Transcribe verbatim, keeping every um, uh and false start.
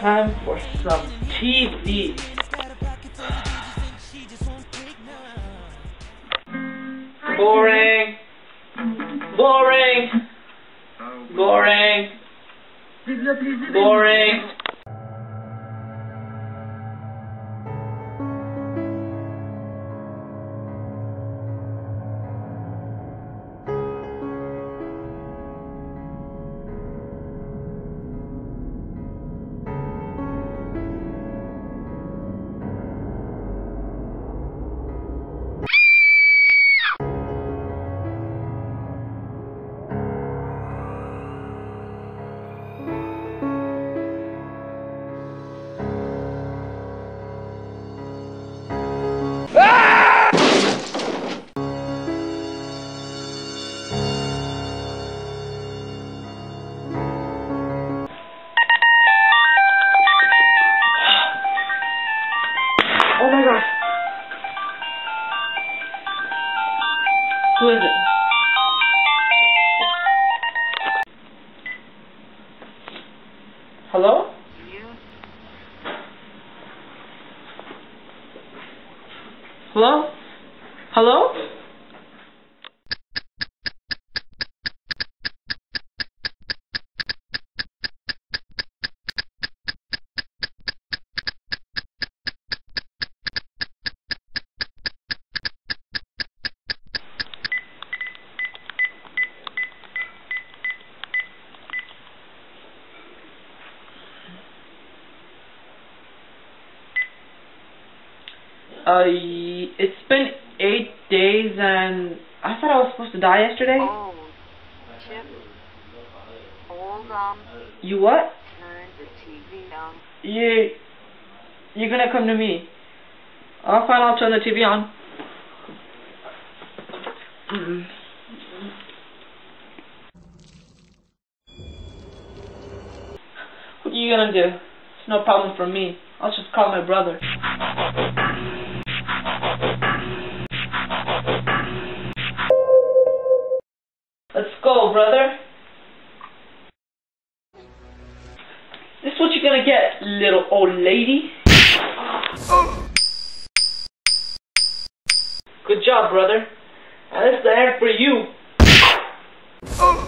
time for some T V. Boring. Boring. Boring. Boring. Oh my god. Who is it? Hello? Hello? Hello? Uh, it's been eight days and I thought I was supposed to die yesterday. Oh, Chip. Hold on. You what? Turn the T V on. You, you're gonna come to me. Oh, fine, I'll turn the T V on. Mm. What are you gonna do? It's no problem for me. I'll just call my brother. Let's go, brother. This is what you're gonna get, little old lady. Good job, brother. And this is the end for you.